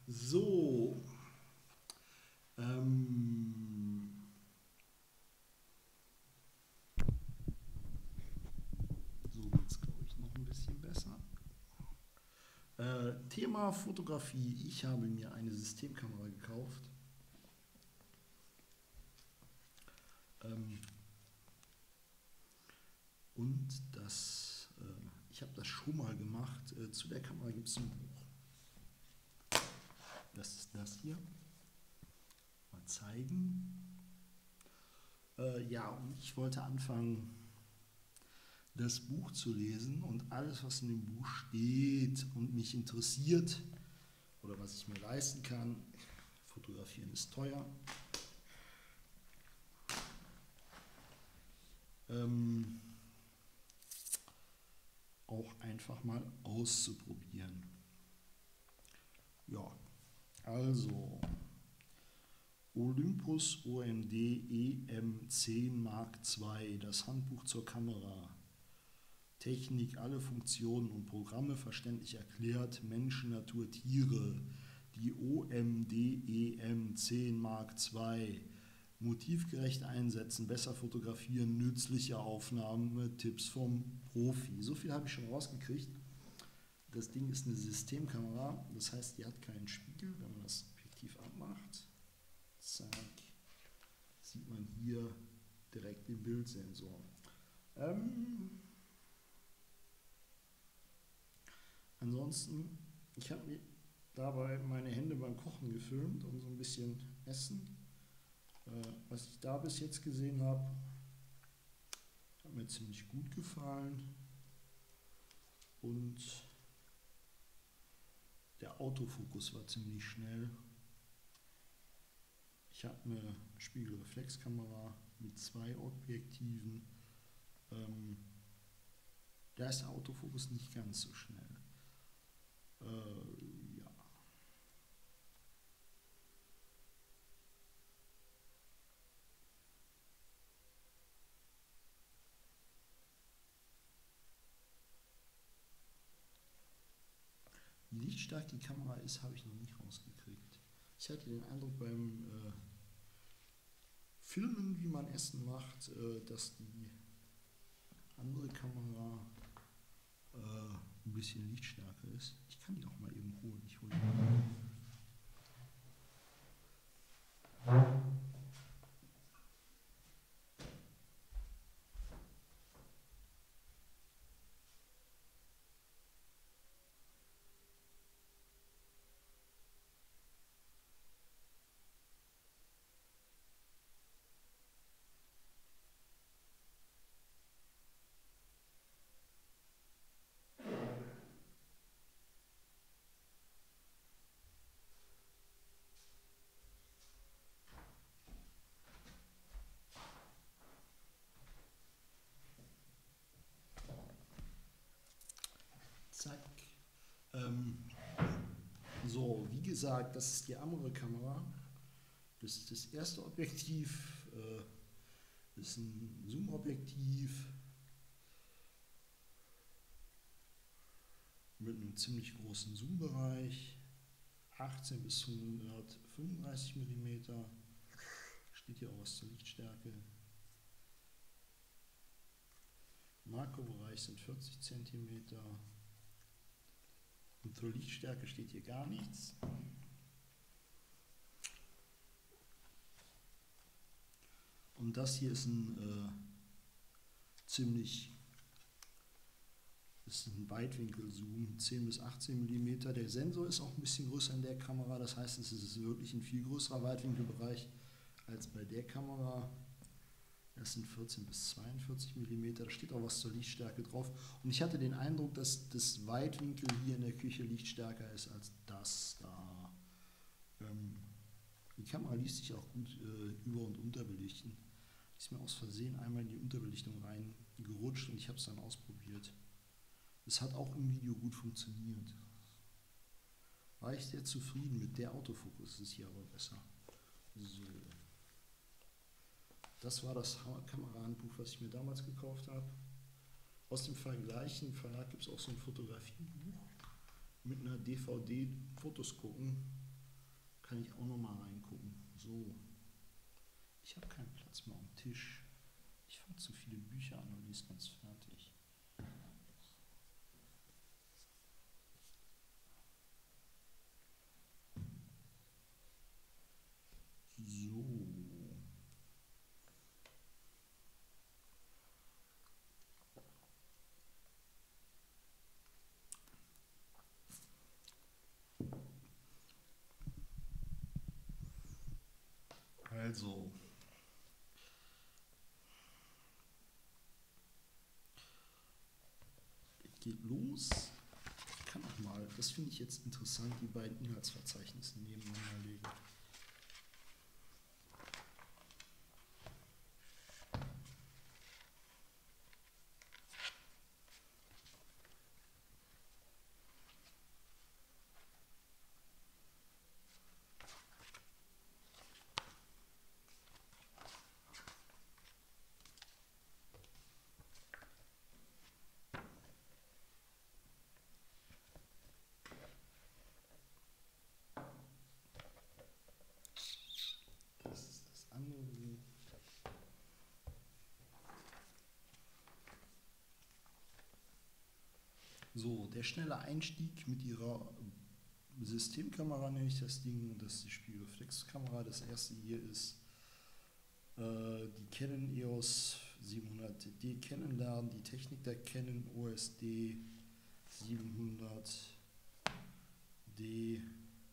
So, so wird es, glaube ich, noch ein bisschen besser. Thema Fotografie. Ich habe mir eine Systemkamera gekauft. Und ich habe das schon mal gemacht. Zu der Kamera gibt es ein Buch. Das ist das hier. Mal zeigen. Ja, und ich wollte anfangen, das Buch zu lesen und alles, was in dem Buch steht und mich interessiert oder was ich mir leisten kann. Fotografieren ist teuer. Auch einfach mal auszuprobieren. Ja, also Olympus OMD EM10 Mark II, das Handbuch zur Kamera. Technik, alle Funktionen und Programme verständlich erklärt, Menschen, Natur, Tiere. Die OMD EM10 Mark II. Motivgerecht einsetzen, besser fotografieren, nützliche Aufnahmen, Tipps vom Profi. So viel habe ich schon rausgekriegt. Das Ding ist eine Systemkamera, das heißt, die hat keinen Spiegel. Wenn man das Objektiv abmacht, zack, sieht man hier direkt den Bildsensor. Ansonsten, ich habe mir dabei meine Hände beim Kochen gefilmt und so ein bisschen Essen. Was ich da bis jetzt gesehen habe, hat mir ziemlich gut gefallen. Und der Autofokus war ziemlich schnell. Ich habe eine Spiegelreflexkamera mit 2 Objektiven. Da ist der Autofokus nicht ganz so schnell. Ja. Wie lichtstark die Kamera ist, habe ich noch nicht rausgekriegt. Ich hatte den Eindruck beim Filmen, wie man Essen macht, dass die andere Kamera ein bisschen lichtstärker ist. Ich kann die auch mal eben holen. Ich hole die mal. Zack. So, wie gesagt, das ist die andere Kamera. Das ist das erste Objektiv. Das ist ein Zoom-Objektiv mit einem ziemlich großen Zoom-Bereich. 18 bis 135 mm. Steht hier auch was zur Lichtstärke. Makrobereich sind 40 cm. Und zur Lichtstärke steht hier gar nichts. Und das hier ist ein Weitwinkelzoom, 10 bis 18 mm. Der Sensor ist auch ein bisschen größer in der Kamera, das heißt, es ist wirklich ein viel größerer Weitwinkelbereich als bei der Kamera. Das sind 14 bis 42 mm, da steht auch was zur Lichtstärke drauf. Und ich hatte den Eindruck, dass das Weitwinkel hier in der Küche lichtstärker ist als das da. Die Kamera ließ sich auch gut über- und unterbelichten. Ist mir aus Versehen einmal in die Unterbelichtung reingerutscht und ich habe es dann ausprobiert. Es hat auch im Video gut funktioniert. War ich sehr zufrieden mit. Der Autofokus ist hier aber besser. So. Das war das Kamerahandbuch, was ich mir damals gekauft habe. Aus dem gleichen Verlag gibt es auch so ein Fotografiebuch mit einer DVD Fotos gucken. Kann ich auch nochmal reingucken. So, ich habe keinen Platz mehr am Tisch. Ich fange zu viele Bücher an und die ist ganz fertig. So. Also. Geht los. Ich kann auch mal, das finde ich jetzt interessant, die beiden Inhaltsverzeichnisse nebeneinander legen. Das ist das andere. So, der schnelle Einstieg mit ihrer Systemkamera nenne ich das Ding, das ist die Spiegelreflexkamera. Das erste hier ist die Canon EOS 700D kennenlernen, die Technik der Canon OSD 700D.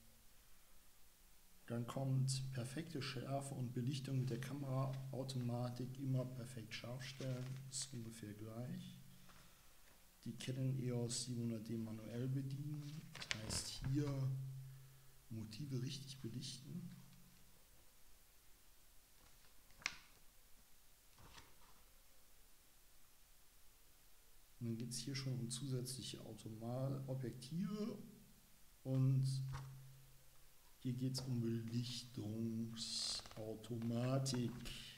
Dann kommt perfekte Schärfe und Belichtung mit der Kameraautomatik, immer perfekt scharf stellen, ist ungefähr gleich. Die Canon EOS 700D manuell bedienen, das heißt hier Motive richtig belichten. Und dann geht es hier schon um zusätzliche Objektive und hier geht es um Belichtungsautomatik.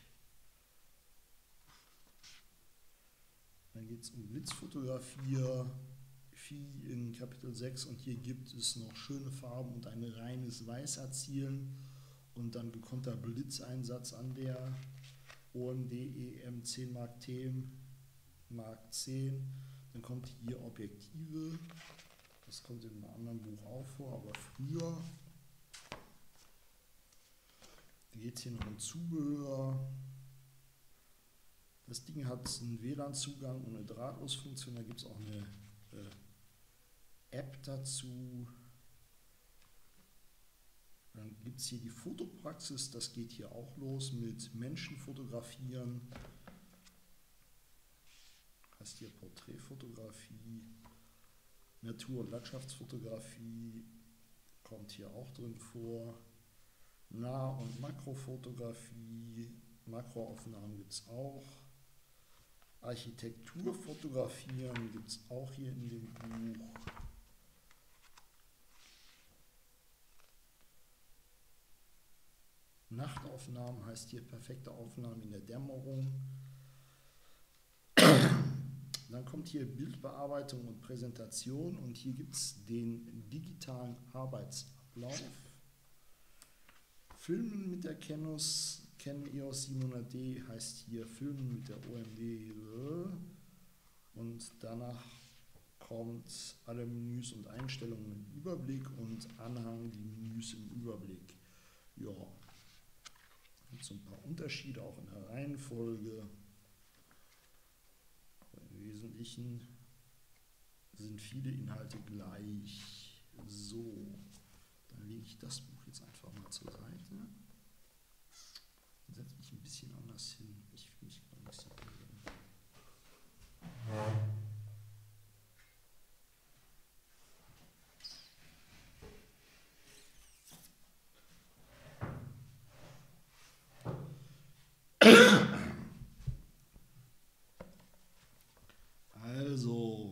Dann geht es um Blitzfotografie in Kapitel 6 und hier gibt es noch schöne Farben und ein reines Weiß erzielen und dann gekonnter Blitzeinsatz an der OMD EM10 Mark T Mark 10. Dann kommt hier Objektive, das kommt in einem anderen Buch auch vor, aber früher. Dann geht es hier noch um Zubehör. Das Ding hat einen WLAN-Zugang und eine Drahtlosfunktion, da gibt es auch eine App dazu. Dann gibt es hier die Fotopraxis, das geht hier auch los mit Menschen fotografieren. Heißt hier Porträtfotografie, Natur- und Landschaftsfotografie kommt hier auch drin vor. Nah- und Makrofotografie, Makroaufnahmen gibt es auch. Architektur fotografieren gibt es auch hier in dem Buch. Nachtaufnahmen heißt hier perfekte Aufnahmen in der Dämmerung. Dann kommt hier Bildbearbeitung und Präsentation und hier gibt es den digitalen Arbeitsablauf. Filmen mit der Canon EOS 700D heißt hier Filmen mit der OMD und danach kommt alle Menüs und Einstellungen im Überblick und Anhang die Menüs im Überblick. Ja, gibt so ein paar Unterschiede auch in der Reihenfolge. Aber im Wesentlichen sind viele Inhalte gleich. So, dann lege ich das Buch jetzt einfach mal zur Seite und setze mich ein bisschen anders hin. Ich fühle mich gerade ein bisschen also,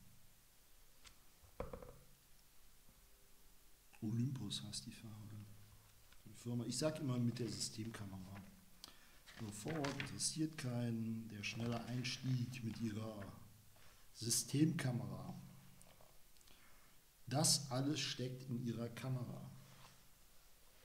Olympus heißt die Firma. Ich sage immer mit der Systemkamera. Sofort interessiert keinen, der schnelle Einstieg mit ihrer Systemkamera. Das alles steckt in ihrer Kamera.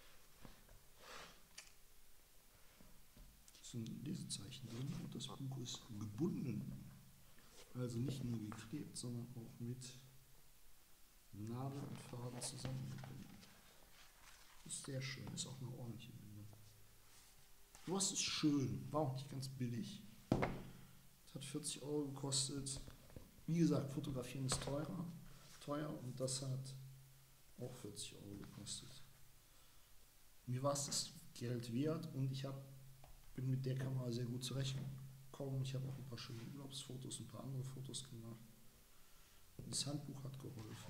sind Lesezeichen drin und das Buch ist gebunden. Also nicht nur geklebt, sondern auch mit Nadel und Faden zusammengebunden. Ist sehr schön, ist auch eine ordentliche Binde. Sowas ist schön, war auch nicht ganz billig. Das hat 40 Euro gekostet. Wie gesagt, fotografieren ist teuer und das hat auch 40 Euro gekostet. Mir war es das Geld wert und ich bin mit der Kamera sehr gut zurechtgekommen. Ich habe auch ein paar schöne Urlaubsfotos, ein paar andere Fotos gemacht. Das Handbuch hat geholfen.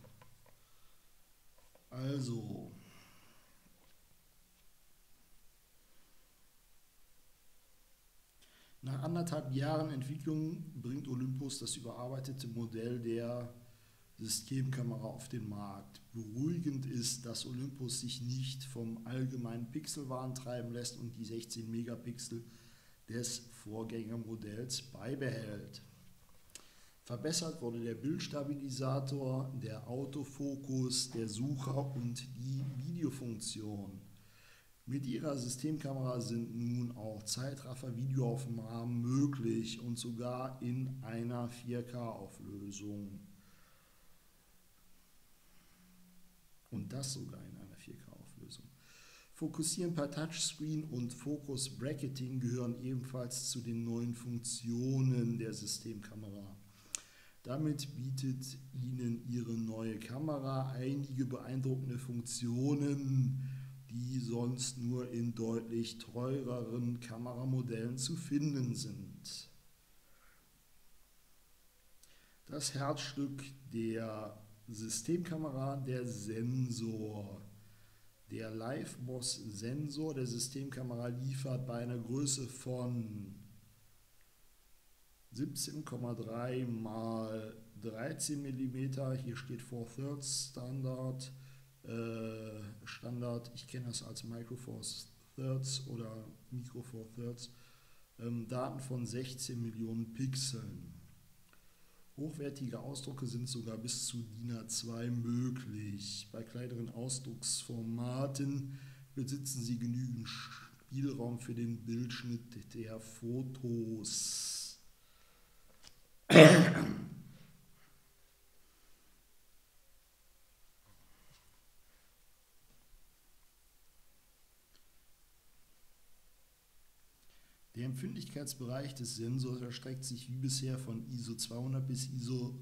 Also, nach 1,5 Jahren Entwicklung bringt Olympus das überarbeitete Modell der Systemkamera auf den Markt. Beruhigend ist, dass Olympus sich nicht vom allgemeinen Pixelwahn treiben lässt und die 16 Megapixel des Vorgängermodells beibehält. Verbessert wurde der Bildstabilisator, der Autofokus, der Sucher und die Videofunktion. Mit ihrer Systemkamera sind nun auch Zeitraffer-Videoaufnahmen möglich und sogar in einer 4K-Auflösung. Und das sogar in einer 4K-Auflösung. Fokussieren per Touchscreen und Focus Bracketing gehören ebenfalls zu den neuen Funktionen der Systemkamera. Damit bietet Ihnen Ihre neue Kamera einige beeindruckende Funktionen, die sonst nur in deutlich teureren Kameramodellen zu finden sind. Das Herzstück der Systemkamera, der Sensor. Der LiveMOS-Sensor der Systemkamera liefert bei einer Größe von 17,3 mal 13 mm, hier steht 4/3 Standard, ich kenne das als Micro 4/3 oder Micro 4/3, Daten von 16 Millionen Pixeln. Hochwertige Ausdrucke sind sogar bis zu DIN A2 möglich. Bei kleineren Ausdrucksformaten besitzen sie genügend Spielraum für den Bildschnitt der Fotos. Der Empfindlichkeitsbereich des Sensors erstreckt sich wie bisher von ISO 200 bis ISO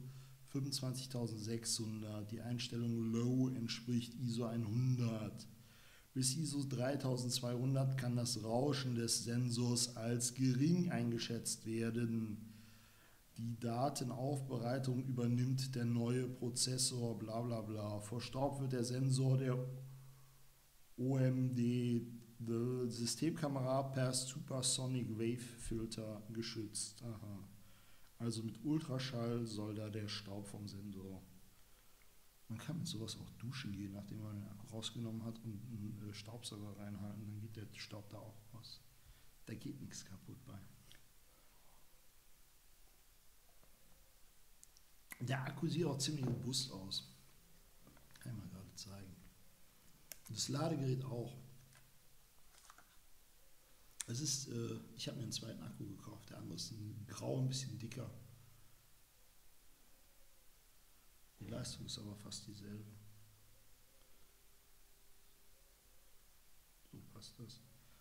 25600. Die Einstellung Low entspricht ISO 100. Bis ISO 3200 kann das Rauschen des Sensors als gering eingeschätzt werden. Die Datenaufbereitung übernimmt der neue Prozessor, bla bla bla. Vor Staub wird der Sensor der OMD Systemkamera per Supersonic Wave Filter geschützt. Aha. Also mit Ultraschall soll da der Staub vom Sensor. Man kann mit sowas auch duschen gehen, nachdem man den Akku rausgenommen hat und einen Staubsauger reinhalten, dann geht der Staub da auch raus. Da geht nichts kaputt bei. Der Akku sieht auch ziemlich robust aus. Kann ich mal gerade zeigen. Das Ladegerät auch. Es ist, ich habe mir einen zweiten Akku gekauft, der andere ist ein grau, ein bisschen dicker. Die Leistung ist aber fast dieselbe. So passt das.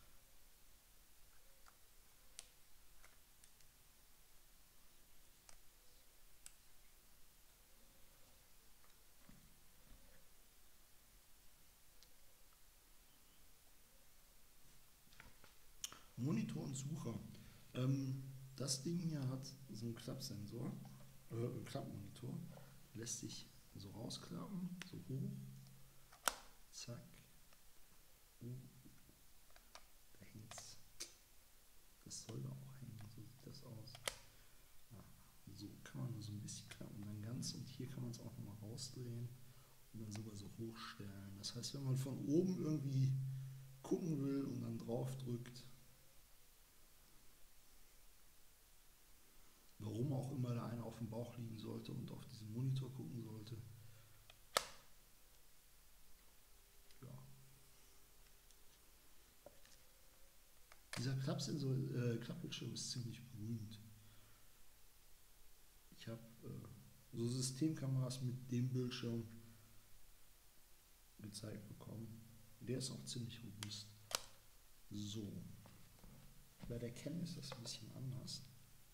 Monitor und Sucher. Das Ding hier hat so einen Klappsensor, einen Klappmonitor, lässt sich so rausklappen, so hoch, zack, da hängt's. Das soll da auch hängen, so sieht das aus. Ja, so kann man so ein bisschen klappen, dann ganz und hier kann man es auch nochmal rausdrehen und dann sogar so hochstellen. Das heißt, wenn man von oben irgendwie gucken will und dann drauf drückt, warum auch immer da einer auf dem Bauch liegen sollte und auf diesen Monitor gucken sollte. Ja. Dieser Klappbildschirm ist ziemlich berühmt. Ich habe so Systemkameras mit dem Bildschirm gezeigt bekommen. Der ist auch ziemlich robust. So. Bei der Canon ist das ein bisschen anders.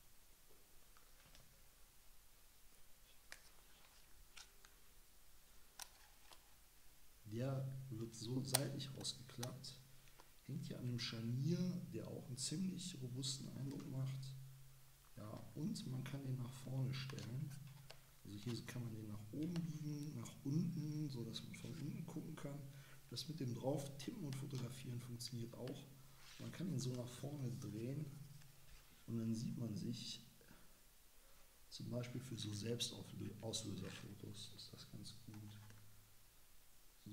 Der wird so seitlich rausgeklappt, hängt hier an einem Scharnier, der auch einen ziemlich robusten Eindruck macht. Ja, und man kann den nach vorne stellen. Also hier kann man den nach oben biegen, nach unten, sodass man von unten gucken kann. Das mit dem drauf tippen und fotografieren funktioniert auch. Man kann ihn so nach vorne drehen und dann sieht man sich zum Beispiel für so Selbstauslöserfotos ist das ganz gut. So.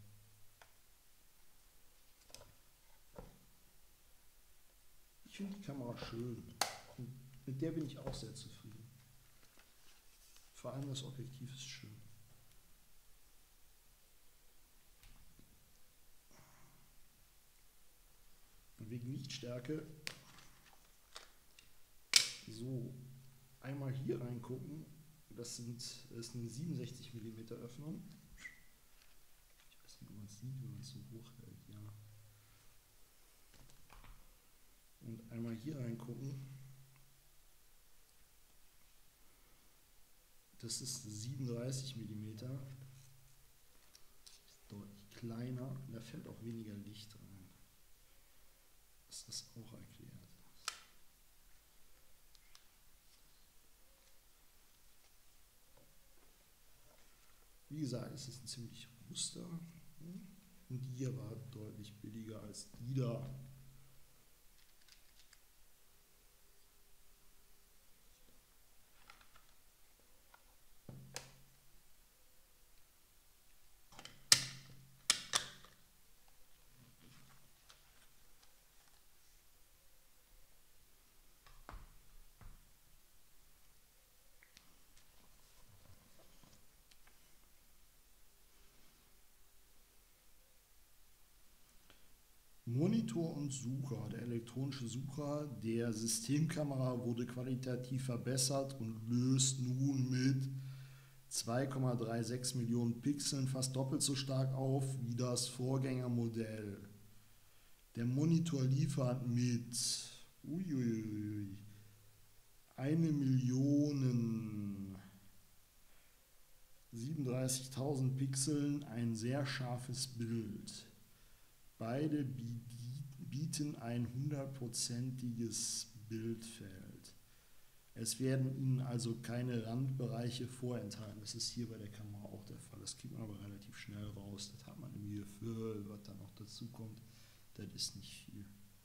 Ich finde die Kamera schön und mit der bin ich auch sehr zufrieden. Vor allem das Objektiv ist schön. Und wegen Lichtstärke, so einmal hier reingucken, das ist eine 67 mm Öffnung. Ich weiß nicht, ob man es sieht, wenn man es so hoch hält, ja. Und einmal hier reingucken, das ist 37 mm, ist deutlich kleiner und da fällt auch weniger Licht rein. Ist das auch erklärt? Wie gesagt, es ist ein ziemlich robuster und die hier war deutlich billiger als die da. Monitor und Sucher. Der elektronische Sucher der Systemkamera wurde qualitativ verbessert und löst nun mit 2,36 Millionen Pixeln fast doppelt so stark auf wie das Vorgängermodell. Der Monitor liefert mit 1.037.000 Pixeln ein sehr scharfes Bild. Beide bieten ein 100%iges Bildfeld. Es werden Ihnen also keine Randbereiche vorenthalten. Das ist hier bei der Kamera auch der Fall. Das kriegt man aber relativ schnell raus. Das hat man im Gefühl, was da noch dazu kommt. Das ist nicht viel.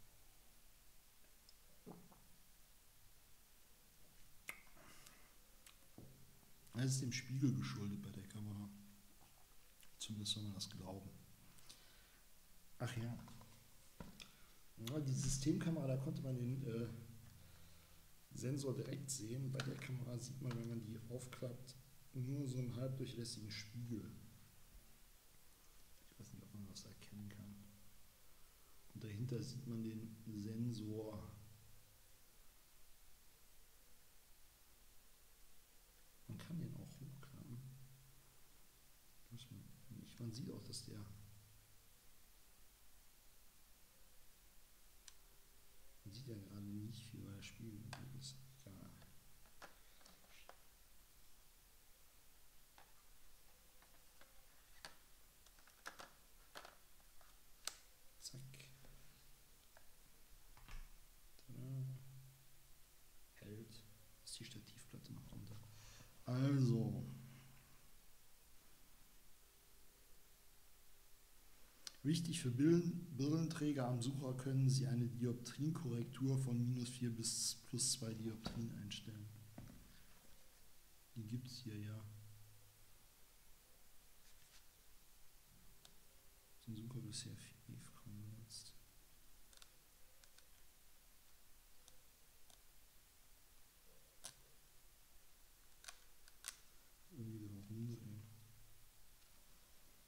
Das ist dem Spiegel geschuldet bei der Kamera. Zumindest soll man das glauben. Ach ja. Die Systemkamera, da konnte man den Sensor direkt sehen. Bei der Kamera sieht man, wenn man die aufklappt, nur so einen halbdurchlässigen Spiegel. Ich weiß nicht, ob man das erkennen kann. Und dahinter sieht man den Sensor. Man kann den auch hochklappen. Man sieht auch, dass der... Man sieht ja gerade nicht viel, weil der Spiegel ist. Egal. Zack. Hält. Ist die Stativplatte noch runter. Also. Wichtig für Brillenträger am Sucher können Sie eine Dioptrienkorrektur von -4 bis +2 Dioptrien einstellen. Die gibt es hier ja. Den Sucher bisher viel kaum benutzt. Irgendwie so rumdrehen.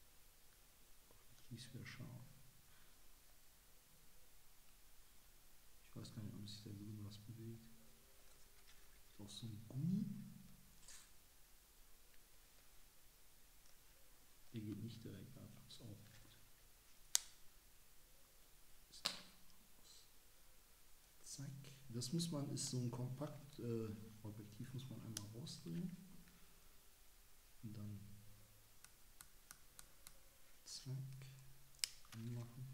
Ist wieder scharf. weiß gar nicht, ob sich da drin was bewegt. Auch so ein Gummi. Der geht nicht direkt ab, ist auch gut. Zack. Das muss man, ist so ein Kompakt-Objektiv, muss man einmal rausdrehen. Und dann zack, anmachen.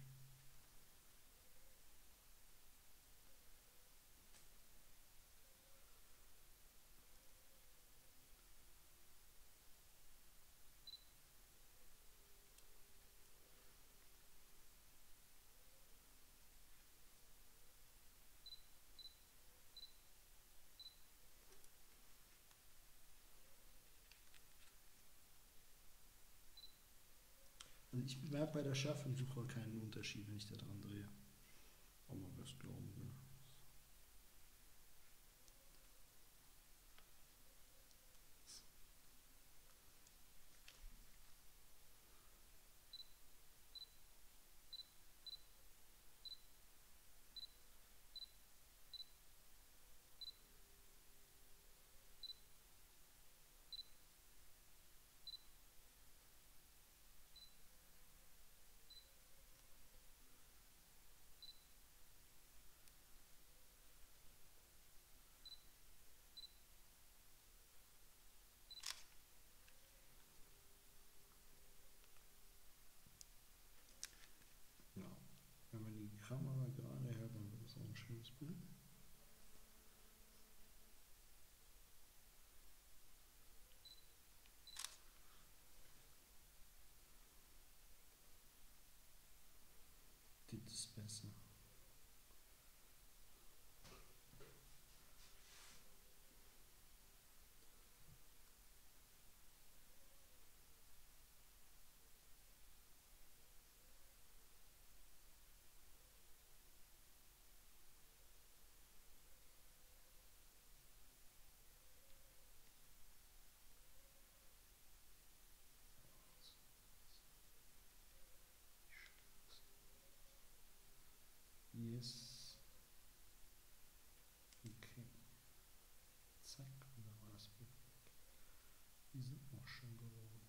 Also ich bemerke bei der Schärfe im Sucher keinen Unterschied, wenn ich da dran drehe. Ob man das glauben will. Ja. Wenn man die Kamera gerade hält, dann wird es auch ein schönes Bild. Das ist besser. Yes. Okay. Zack, und dann war das Bild weg. Die sind noch schön geworden.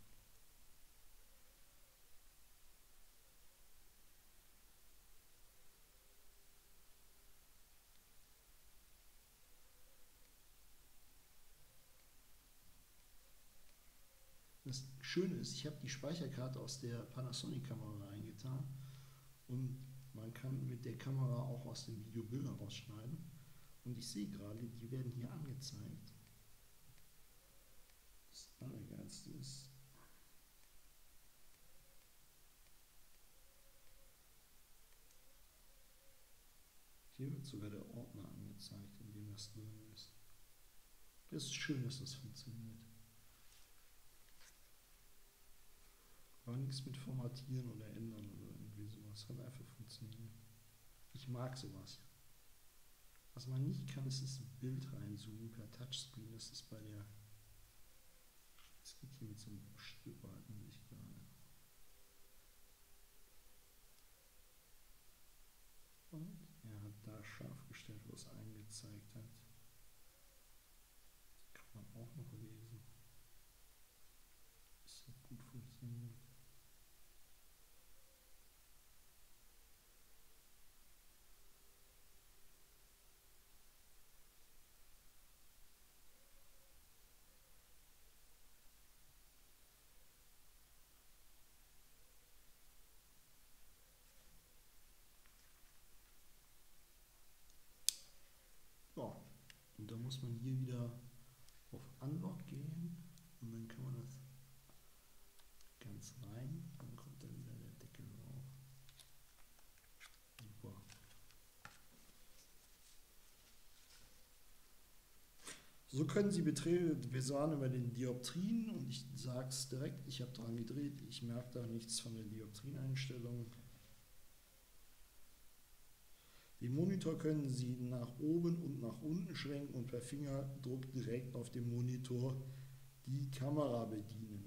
Das Schöne ist, ich habe die Speicherkarte aus der Panasonic-Kamera reingetan und man kann mit der Kamera auch aus dem Video Bilder rausschneiden. Und ich sehe gerade, die werden hier angezeigt. Das Allergeilste ist, hier wird sogar der Ordner angezeigt, in dem das drin ist. Das ist schön, dass das funktioniert. War nichts mit Formatieren oder Ändern oder irgendwie sowas. Hat einfach funktioniert. Ich mag sowas. Was man nicht kann, ist das Bild reinzoomen per Touchscreen. Das ist bei der. Das geht hier mit so einem Buchstaben, sehe ich gerade. Und er hat da scharf gestellt, wo es eingezeigt hat. Das kann man auch noch lesen. Das hat gut funktioniert. Ja, und da muss man hier wieder auf Unlock gehen und dann kann man das ganz rein, dann kommt dann wieder der Deckel drauf. Super. So können Sie betreten, wir sahen über den Dioptrien und ich sage es direkt, ich habe dran gedreht, ich merke da nichts von der Dioptrieneinstellung. Den Monitor können Sie nach oben und nach unten schwenken und per Fingerdruck direkt auf dem Monitor die Kamera bedienen.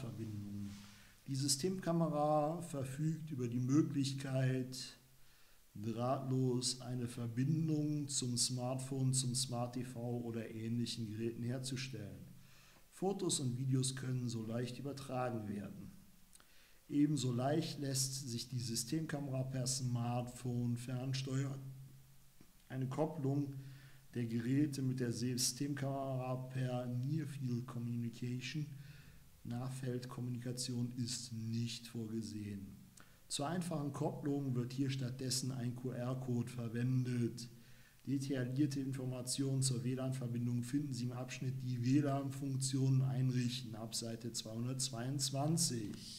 WLAN-Verbindung. Die Systemkamera verfügt über die Möglichkeit, drahtlos eine Verbindung zum Smartphone, zum Smart TV oder ähnlichen Geräten herzustellen. Fotos und Videos können so leicht übertragen werden. Ebenso leicht lässt sich die Systemkamera per Smartphone fernsteuern. Eine Kopplung der Geräte mit der Systemkamera per Near Field Communication, Nahfeldkommunikation, ist nicht vorgesehen. Zur einfachen Kopplung wird hier stattdessen ein QR-Code verwendet. Detaillierte Informationen zur WLAN-Verbindung finden Sie im Abschnitt Die WLAN-Funktionen einrichten ab Seite 222.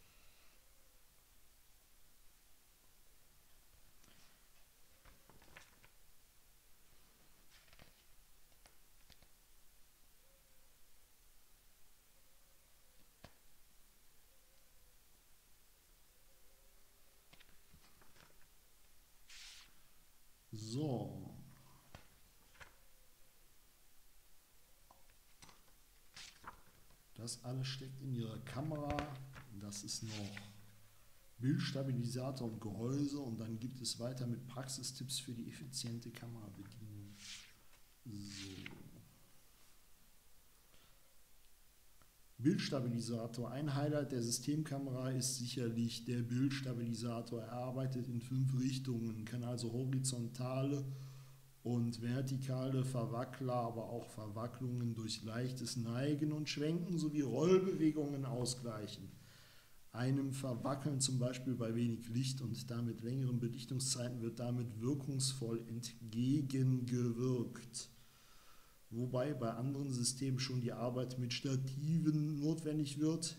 So, das alles steckt in Ihrer Kamera. Das ist noch Bildstabilisator und Gehäuse, und dann gibt es weiter mit Praxistipps für die effiziente Kamerabedienung. So. Bildstabilisator. Ein Highlight der Systemkamera ist sicherlich der Bildstabilisator. Er arbeitet in 5 Richtungen, kann also horizontale und vertikale Verwackler, aber auch Verwacklungen durch leichtes Neigen und Schwenken sowie Rollbewegungen ausgleichen. Einem Verwackeln zum Beispiel bei wenig Licht und damit längeren Belichtungszeiten wird damit wirkungsvoll entgegengewirkt. Wobei bei anderen Systemen schon die Arbeit mit Stativen notwendig wird.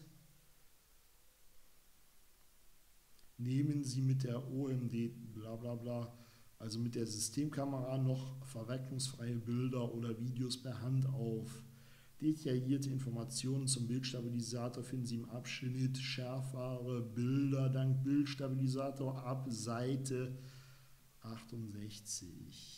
Nehmen Sie mit der OMD blablabla, also mit der Systemkamera, noch verwacklungsfreie Bilder oder Videos per Hand auf. Detaillierte Informationen zum Bildstabilisator finden Sie im Abschnitt Schärfere Bilder dank Bildstabilisator ab Seite 68.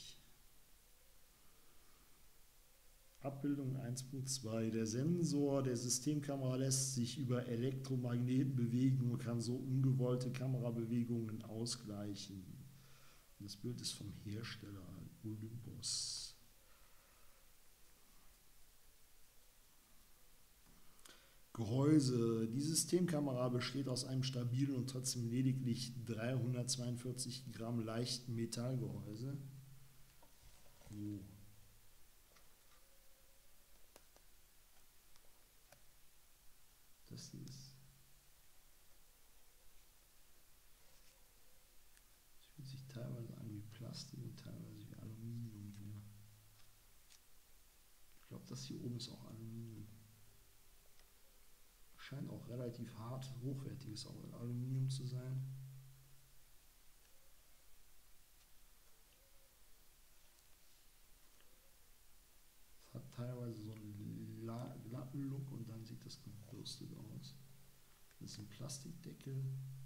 Abbildung 1.2. Der Sensor der Systemkamera lässt sich über Elektromagneten bewegen und kann so ungewollte Kamerabewegungen ausgleichen. Das Bild ist vom Hersteller Olympus. Gehäuse. Die Systemkamera besteht aus einem stabilen und trotzdem lediglich 342 Gramm leichten Metallgehäuse. So. Das hier ist. Es fühlt sich teilweise an wie Plastik und teilweise wie Aluminium hier. Ich glaube, das hier oben ist auch Aluminium. Scheint auch relativ hart, hochwertiges Aluminium zu sein. Es hat teilweise so einen glatten Look und dann sieht das gebürstet aus. Das ist ein Plastikdeckel.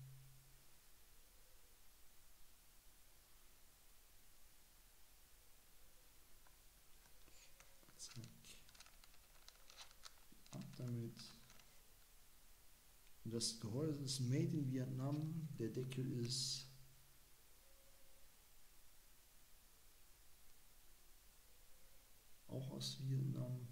Zack. Ab damit. Und das Gehäuse ist made in Vietnam. Der Deckel ist auch aus Vietnam.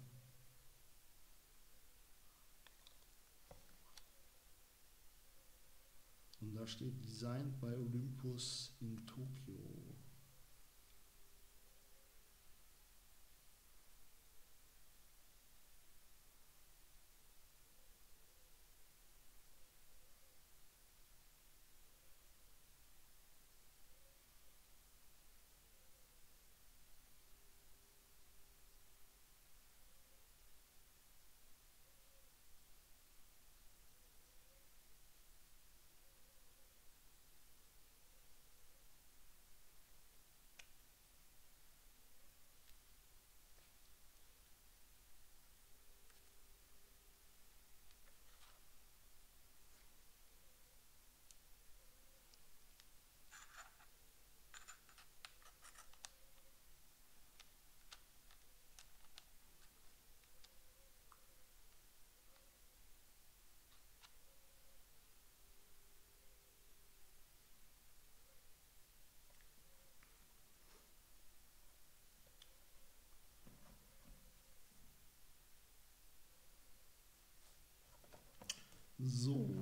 Und da steht Designed bei Olympus in Tokio. So.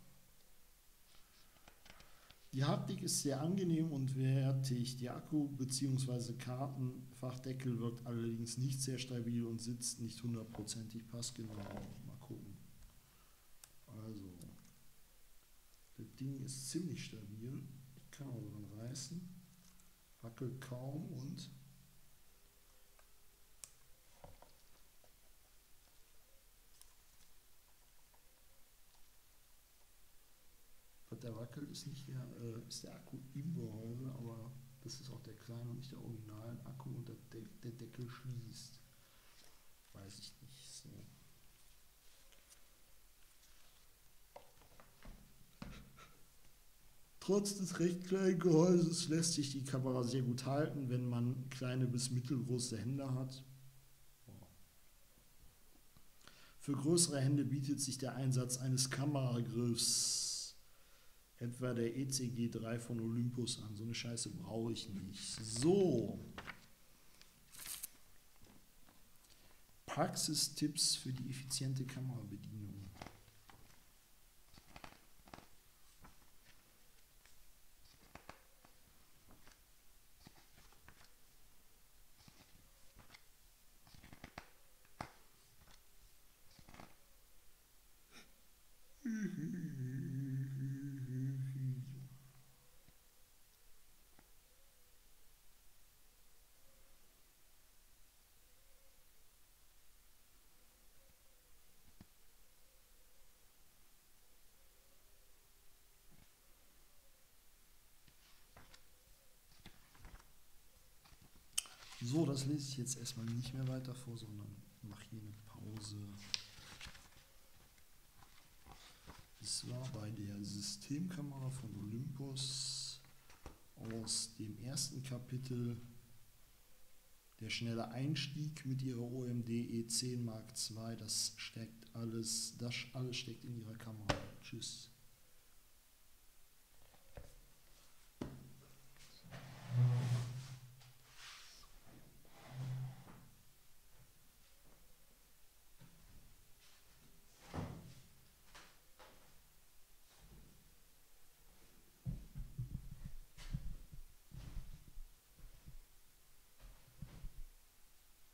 Die Haptik ist sehr angenehm und wertig. Die Akku- bzw. Kartenfachdeckel wirkt allerdings nicht sehr stabil und sitzt nicht hundertprozentig passgenau. Mal gucken. Also, das Ding ist ziemlich stabil. Ich kann auch dran reißen. Wackelt kaum und was der wackelt ist nicht ist der Akku im Gehäuse, aber das ist auch der kleine und nicht der originalen Akku und der Deckel schließt. Weiß ich nicht. So. Trotz des recht kleinen Gehäuses lässt sich die Kamera sehr gut halten, wenn man kleine bis mittelgroße Hände hat. Für größere Hände bietet sich der Einsatz eines Kameragriffs, etwa der ECG3 von Olympus, an. So eine Scheiße brauche ich nicht. So. Praxistipps für die effiziente Kamerabedienung. So, das lese ich jetzt erstmal nicht mehr weiter vor, sondern mache hier eine Pause. Es war bei der Systemkamera von Olympus aus dem ersten Kapitel der schnelle Einstieg mit ihrer OMD E10 Mark II. Das alles steckt in ihrer Kamera. Tschüss.